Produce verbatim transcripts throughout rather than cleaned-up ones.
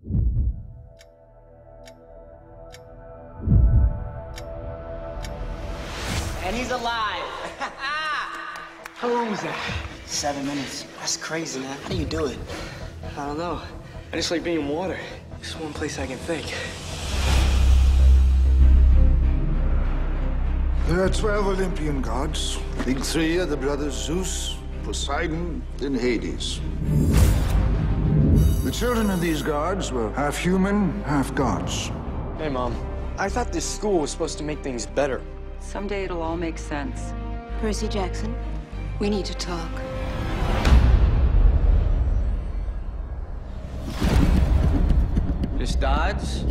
And he's alive. How long was that? Seven minutes. That's crazy, man. How do you do it? I don't know. I just like being in water. It's one place I can think. There are twelve Olympian gods. Big three are the brothers Zeus, Poseidon, and Hades. The children of these gods were half human, half gods. Hey, Mom. I thought this school was supposed to make things better. Someday it'll all make sense. Percy Jackson, we need to talk. Miss Dodds?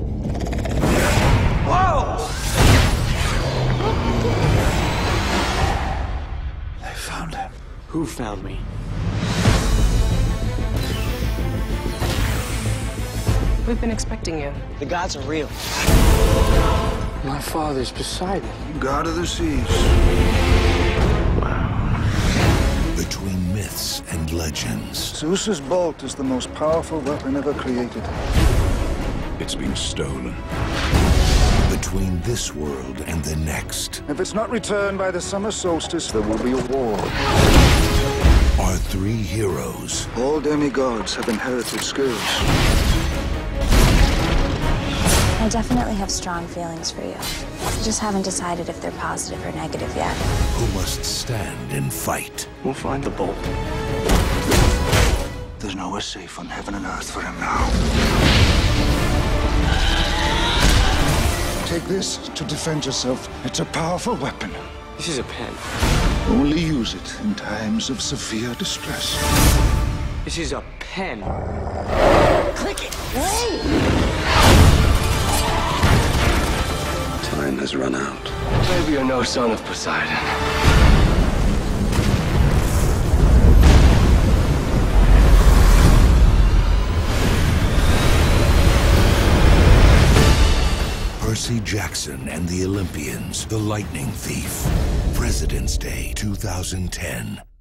Whoa! I found him. Who found me? We've been expecting you. The gods are real. My father's Poseidon. God of the seas. Between myths and legends. Zeus's bolt is the most powerful weapon ever created. It's been stolen. Between this world and the next. If it's not returned by the summer solstice, there will be a war. Are three heroes. All demigods have inherited skills. I definitely have strong feelings for you. I just haven't decided if they're positive or negative yet. Who must stand and fight. We'll find the bolt. There's nowhere safe on heaven and earth for him now. Take this to defend yourself. It's a powerful weapon. This is a pen. Only use it in times of severe distress. This is a pen. Click it. Time has run out. Maybe you're no son of Poseidon. Percy Jackson and the Olympians, The Lightning Thief. President's Day two thousand ten.